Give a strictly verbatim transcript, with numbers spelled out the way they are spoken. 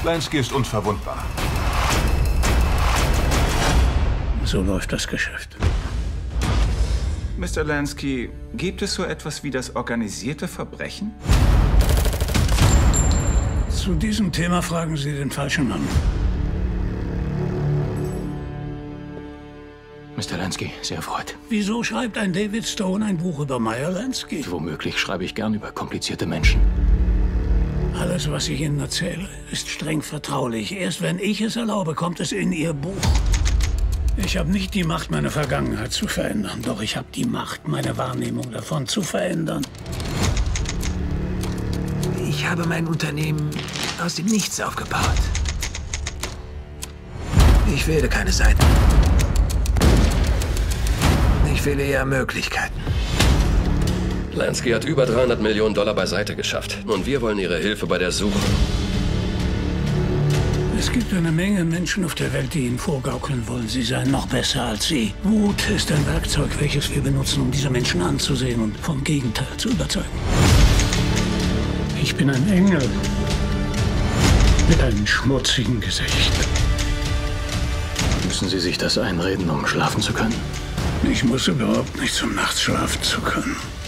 Lansky ist unverwundbar. So läuft das Geschäft. Mister Lansky, gibt es so etwas wie das organisierte Verbrechen? Zu diesem Thema fragen Sie den falschen Mann. Mister Lansky, sehr erfreut. Wieso schreibt ein David Stone ein Buch über Meyer Lansky? Womöglich schreibe ich gern über komplizierte Menschen. Alles, was ich Ihnen erzähle, ist streng vertraulich. Erst wenn ich es erlaube, kommt es in Ihr Buch. Ich habe nicht die Macht, meine Vergangenheit zu verändern. Doch ich habe die Macht, meine Wahrnehmung davon zu verändern. Ich habe mein Unternehmen aus dem Nichts aufgebaut. Ich wähle keine Seiten. Ich wähle eher Möglichkeiten. Lansky hat über dreihundert Millionen Dollar beiseite geschafft. Und wir wollen Ihre Hilfe bei der Suche. Es gibt eine Menge Menschen auf der Welt, die Ihnen vorgaukeln wollen, sie seien noch besser als Sie. Wut ist ein Werkzeug, welches wir benutzen, um diese Menschen anzusehen und vom Gegenteil zu überzeugen. Ich bin ein Engel mit einem schmutzigen Gesicht. Müssen Sie sich das einreden, um schlafen zu können? Ich muss überhaupt nichts, um nachts schlafen zu können.